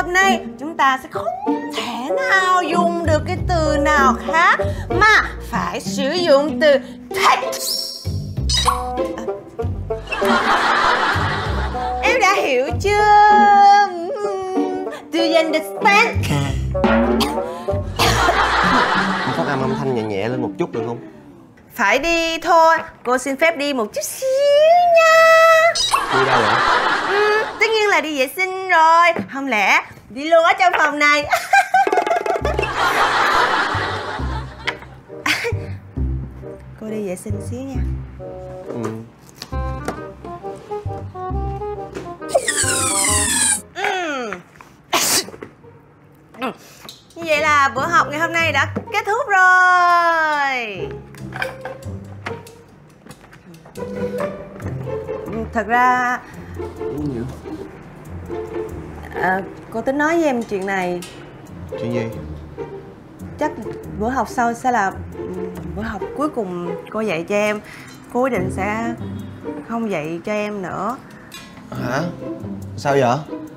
nay chúng ta sẽ không thể nào dùng được cái từ nào khác mà phải sử dụng từ take. Em đã hiểu chưa? Do you understand? Phát âm thanh nhẹ nhẹ lên một chút được không? Phải đi thôi, cô xin phép đi một chút xíu nha. Đi đâu vậy? Tất nhiên là đi vệ sinh rồi. Không lẽ đi luôn ở trong phòng này? Cô đi vệ sinh xíu nha. Như vậy là bữa học ngày hôm nay đã kết thúc rồi. Thật ra cô tính nói với em chuyện này. Chuyện gì? Chắc bữa học sau sẽ là bữa học cuối cùng cô dạy cho em. Cô quyết định sẽ không dạy cho em nữa. Hả? Sao vậy?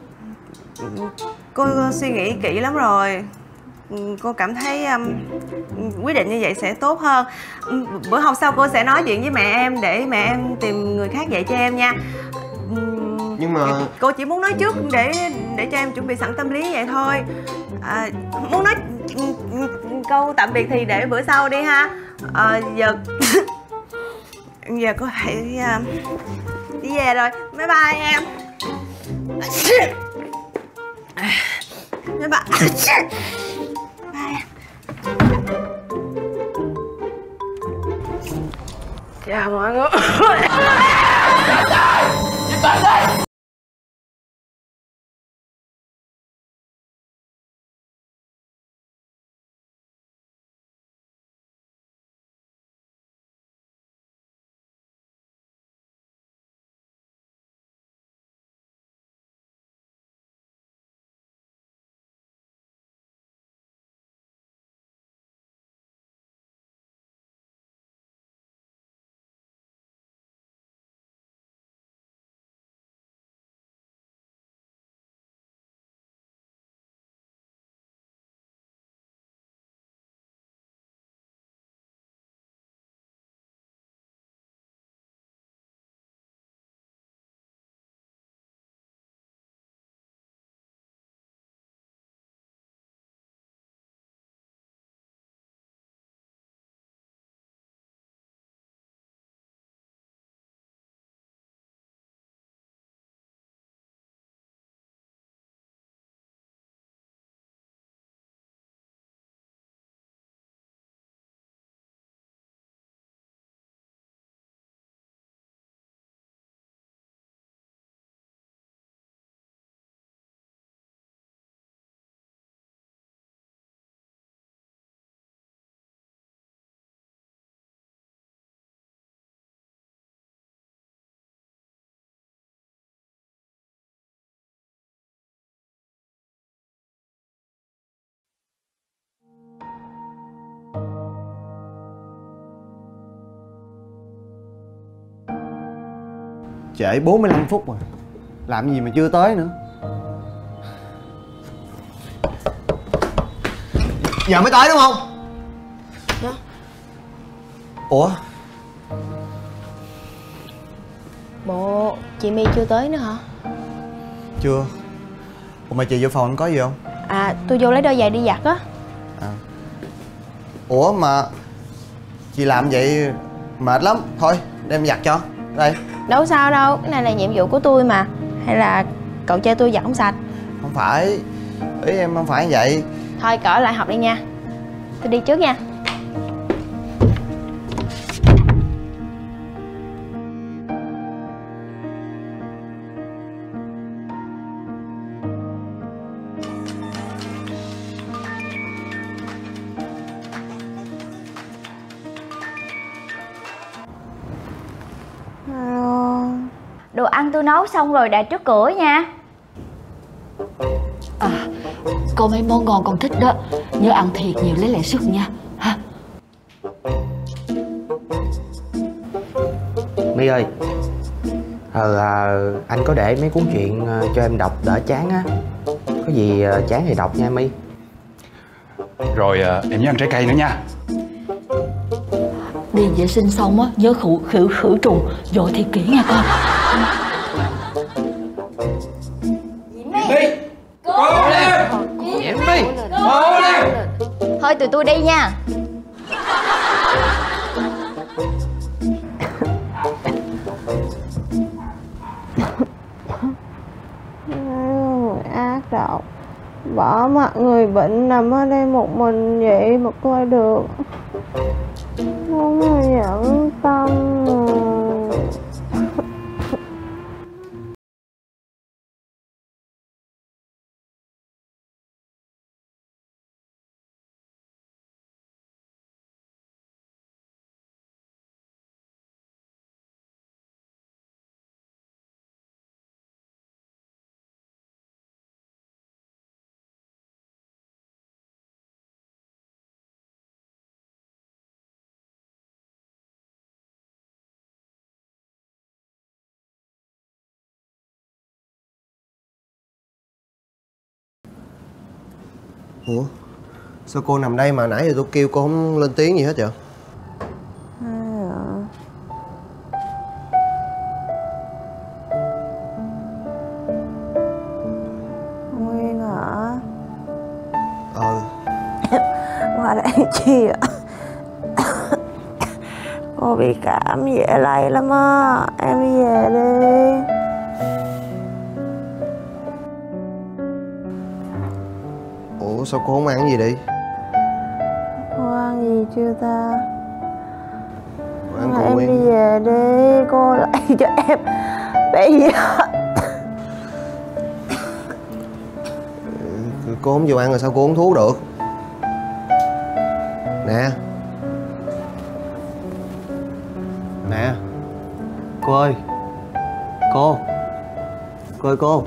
Cô suy nghĩ kỹ lắm rồi. Cô cảm thấy quyết định như vậy sẽ tốt hơn. Bữa học sau cô sẽ nói chuyện với mẹ em để mẹ em tìm người khác dạy cho em nha. Nhưng mà cô chỉ muốn nói trước để cho em chuẩn bị sẵn tâm lý vậy thôi. Muốn nói câu tạm biệt thì để bữa sau đi ha. Giờ giờ cô phải đi về rồi. Bye bye em. Bye bye. Bye. Chào mọi người. Trễ 45 phút rồi. Làm gì mà chưa tới nữa. Giờ mới tới đúng không? Dạ. Ủa? Bộ chị My chưa tới nữa hả? Chưa. Ủa mà chị vô phòng anh có gì không? À tôi vô lấy đôi giày đi giặt á. Ủa mà chị làm vậy mệt lắm. Thôi đem giặt cho. Đây. Đâu sao đâu, cái này là nhiệm vụ của tôi mà. Hay là cậu chơi tôi giặt không sạch? Không phải. Ý em không phải như vậy. Thôi cỡ lại học đi nha. Tôi đi trước nha. Đồ ăn tôi nấu xong rồi đặt trước cửa nha. Có mấy món ngon con thích đó. Nhớ ăn thiệt nhiều lấy lại sức nha ha. My ơi, anh có để mấy cuốn truyện cho em đọc đỡ chán á. Có gì chán thì đọc nha My. Rồi em nhớ ăn trái cây nữa nha. Đi vệ sinh xong á, nhớ khử trùng dội thì kỹ nha con. Thôi tụi tôi đi nha. Ác độc, bỏ mặc người bệnh nằm ở đây một mình vậy mà coi được. Không có nhẫn tâm rồi. Ủa sao cô nằm đây mà nãy giờ tôi kêu cô không lên tiếng gì hết vậy? Nguyên hả? Qua đây chi ạ? Cô bị cảm dễ lây lắm á. Em đi về đi. Ủa sao cô không ăn gì đi? Cô ăn gì chưa ta? Cô ăn Em Nguyên. đi về đi. Cô lại cho em. Bây giờ Cô không chịu ăn rồi sao cô uống thuốc được? Nè. Nè. Cô ơi. Cô ơi cô.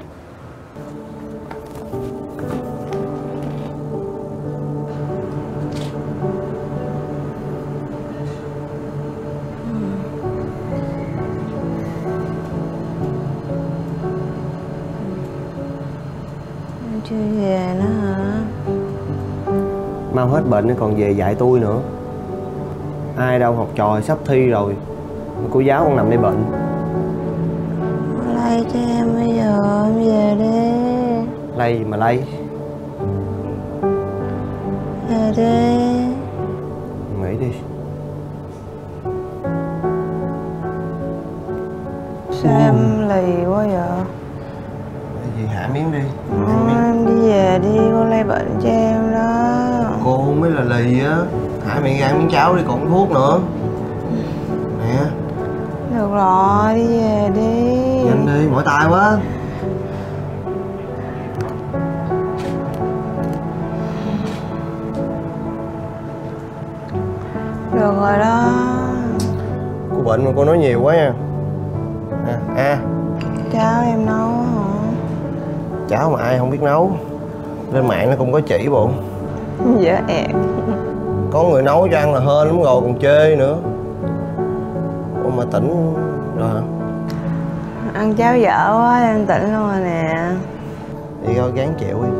em chưa về nữa hả? Mau hết bệnh nó còn về dạy tôi nữa. Ai đâu, học trò sắp thi rồi. Cô giáo còn nằm đây bệnh. Cô lây cho em bây giờ. Em về đi. Lây gì mà lây? Về đi. Nghỉ đi. Sao em lì quá vậy? Gì hạ miếng đi. Em đi về đi, cô lây bệnh cho em đó. Cô mới là lì á. Hạ miệng ăn miếng cháo đi còn uống thuốc nữa. Nè. Được rồi, đi về đi. Nhanh đi, mỏi tay quá. Được rồi đó. Cô bệnh mà cô nói nhiều quá nha. À, Cháo em nấu hả? cháo mà ai không biết nấu. Lên mạng nó cũng có chỉ bộ. Dở ẹt. Có người nấu cho ăn là hên lắm rồi còn chê nữa. Ủa mà tỉnh rồi hả? Ăn cháo dở quá em tỉnh luôn rồi nè. Đi coi gán chịu đi.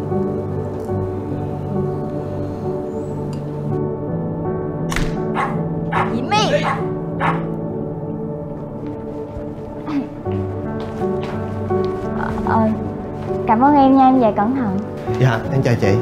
Diễm My. Cảm ơn em nha, em về cẩn thận. Dạ, em chào chị.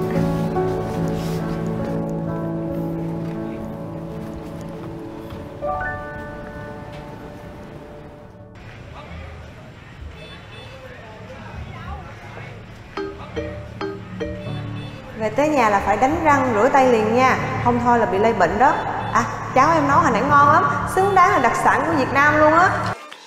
Về tới nhà là phải đánh răng rửa tay liền nha, không thôi là bị lây bệnh đó. À, cháo em nấu hồi nãy ngon lắm, xứng đáng là đặc sản của Việt Nam luôn á.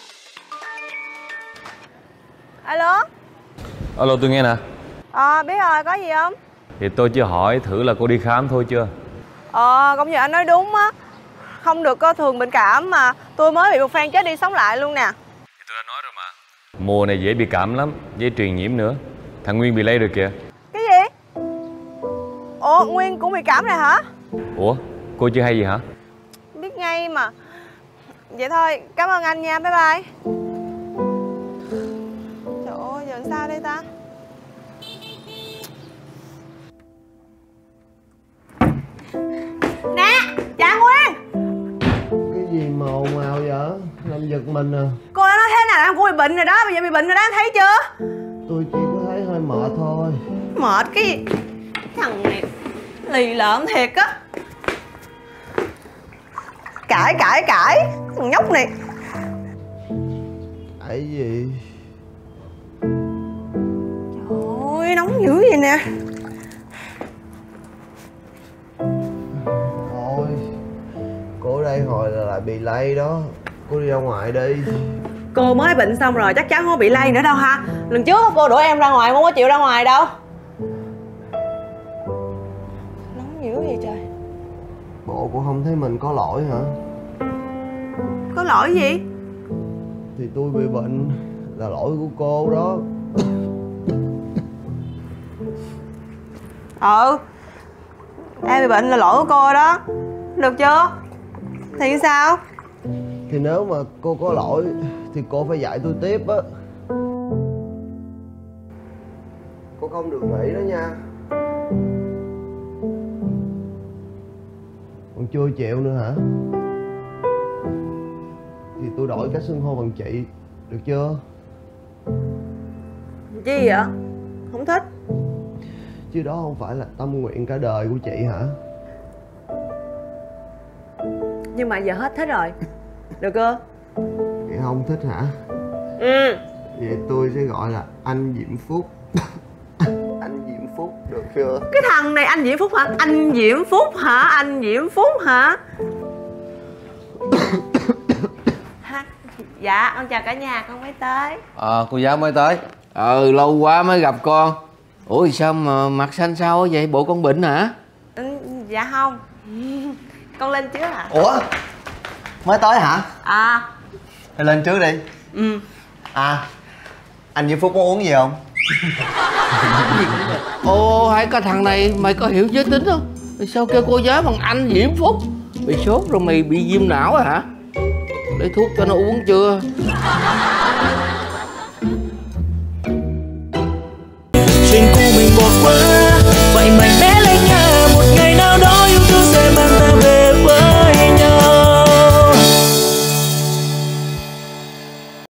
Alo. Alo, tôi nghe nè. Biết rồi, có gì không? Thì tôi chỉ hỏi thử là cô đi khám thôi chưa. Công nhận anh nói đúng á. Không được coi thường bệnh cảm mà. Tôi mới bị một phen chết đi sống lại luôn nè. Thì tôi đã nói rồi mà. Mùa này dễ bị cảm lắm, dễ truyền nhiễm nữa. Thằng Nguyên bị lây rồi kìa. Cái gì? Ủa, Nguyên cũng bị cảm này hả? Ủa, cô chưa hay gì hả? Biết ngay mà. Vậy thôi, cảm ơn anh nha, bye bye. Trời ơi, giờ sao đây ta? Nè, Dạ Nguyên. Cái gì mà ồn ào vậy? Làm giật mình à? Cô đã nói thế nào là cô bị bệnh rồi đó. Bây giờ bị bệnh rồi đó, em thấy chưa? Tôi chỉ có thấy hơi mệt thôi. Mệt cái gì? Thằng này lì lợm thiệt á. Cãi thằng nhóc này. Cái gì? Ôi nóng dữ vậy nè. Thôi, cô đây hồi là lại bị lây đó. Cô đi ra ngoài đi. Cô mới bệnh xong rồi chắc chắn không bị lây nữa đâu ha. Lần trước cô đuổi em ra ngoài, không có chịu ra ngoài đâu. Nóng dữ vậy trời. Bộ cô không thấy mình có lỗi hả? Có lỗi gì? Thì tôi bị bệnh là lỗi của cô đó. Em bị bệnh là lỗi của cô đó. Được chưa? Thì sao? Thì nếu mà cô có lỗi thì cô phải dạy tôi tiếp á. Cô không được nghỉ đó nha. Còn chưa chịu nữa hả? Thì tôi đổi cách xưng hô bằng chị, được chưa? Chi vậy? Không thích. Chứ đó không phải là tâm nguyện cả đời của chị hả? Nhưng mà giờ hết thích rồi. Được chưa? Chị không thích hả? Ừ. Vậy tôi sẽ gọi là anh Diễm Phúc. Anh Diễm Phúc, được chưa? Cái thằng này anh Diễm Phúc hả? Anh Diễm Phúc hả? Anh Diễm Phúc hả? Ha, dạ, con chào cả nhà, con mới tới. Cô giáo mới tới. Lâu quá mới gặp con. Ủa sao mà mặt xanh xao vậy? Bộ con bệnh hả? Dạ không. Con lên trước hả? Ủa? Mới tới hả? Thì lên trước đi. Anh Diễm Phúc có uống gì không? Ồ, hai cái thằng này mày có hiểu giới tính không? Sao kêu cô giáo bằng anh Diễm Phúc? Bị sốt rồi mày bị viêm não hả? Lấy thuốc cho nó uống chưa?